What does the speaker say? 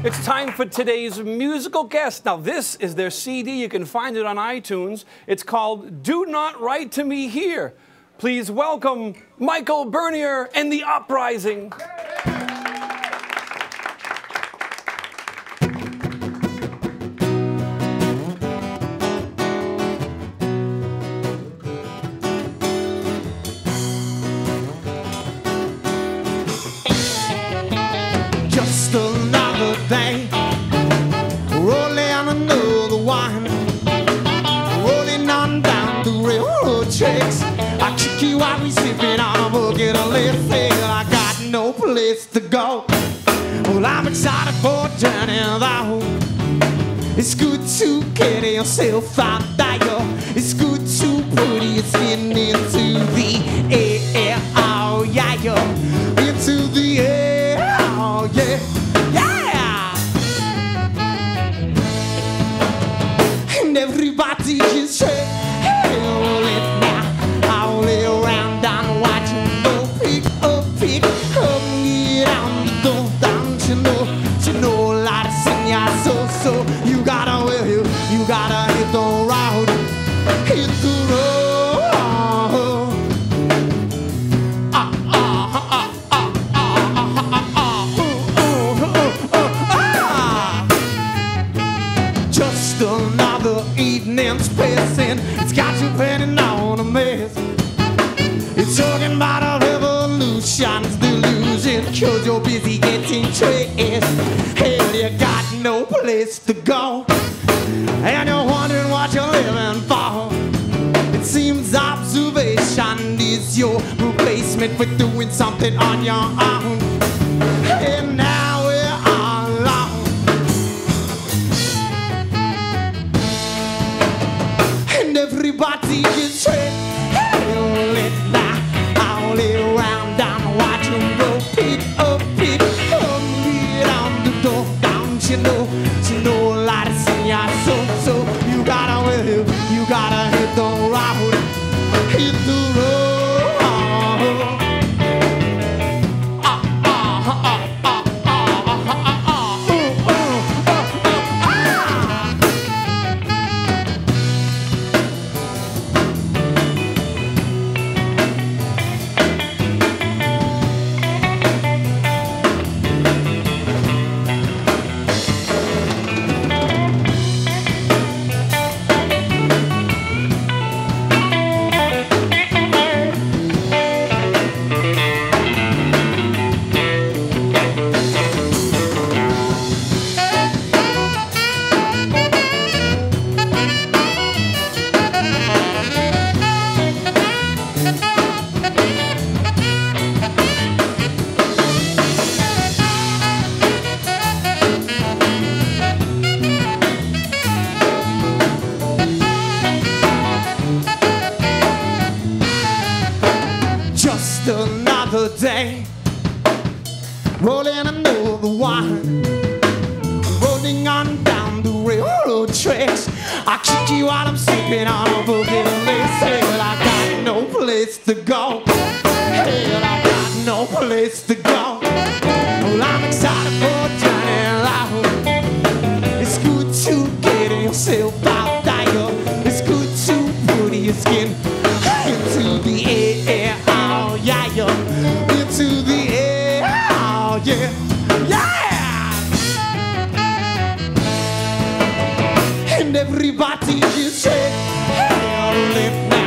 It's time for today's musical guest. Now, this is their CD. You can find it on iTunes. It's called Do Not Write to Me Here. Please welcome Michael Bernier and the Uprising. Just another day, rolling another one, rolling on down the railroad tracks. I kick you while we sipping on a bucket of little thing. I got no place to go. Well, I'm excited for a journey though. It's good to get yourself out there. It's good to put your skin into the air. Oh yeah, into the air. Oh yeah. And everybody just say, hold it now, all around and watch you go pick up, get on the door, don't you know, a lot of sing ya so you gotta hit the road, hit the road. Just another evening's passing. It's got you penning on a mess. It's talking about a revolution's delusion, 'cause you're busy getting dressed. Hell, you got no place to go, and you're wondering what you're living for. It seems observation is your replacement for doing something on your own. And now we're all alone. And everybody gets hurt. Hold it now, all around and watch them go pick up, get on the door. Don't you know, a lot of senior so you gotta hit the road, hit the road. Just another day, rolling another one, rolling on down the railroad tracks. I kick you while I'm sleeping on a bucket of lace. Hell, I got no place to go. Hell, I got no place to go. Well, I'm excited for a journey out. It's good to get yourself out there. It's good to put your skin into the air. Oh yeah, into the air. Oh yeah, and everybody just say, hell, live now.